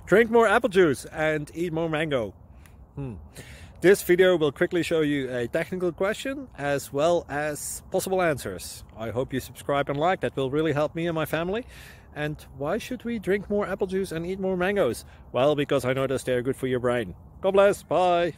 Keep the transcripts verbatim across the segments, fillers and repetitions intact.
Drink more apple juice and eat more mango. Hmm. This video will quickly show you a technical question as well as possible answers. I hope you subscribe and like, that will really help me and my family. And why should we drink more apple juice and eat more mangoes? Well, because I noticed they're good for your brain. God bless, bye!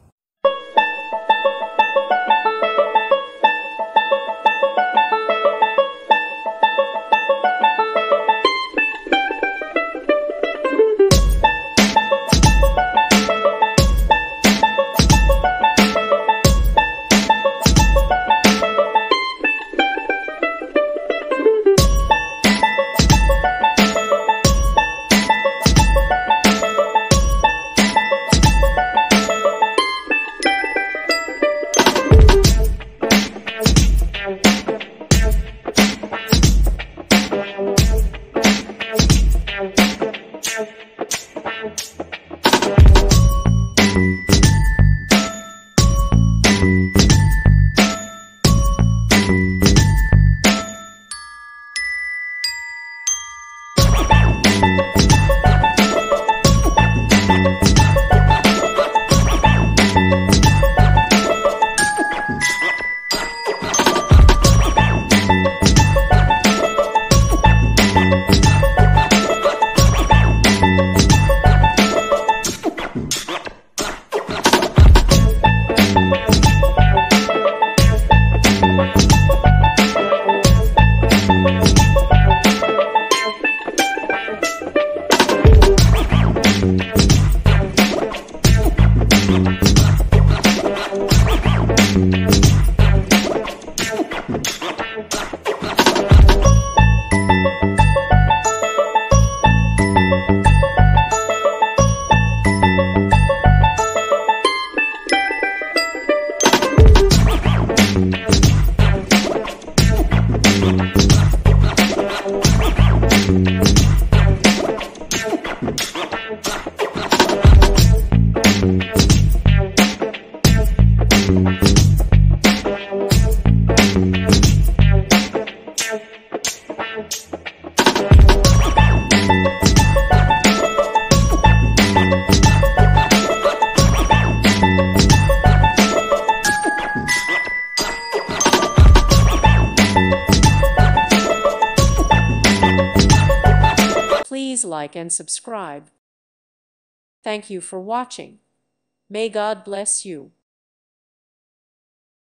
Please like and subscribe. Thank you for watching. May God bless you.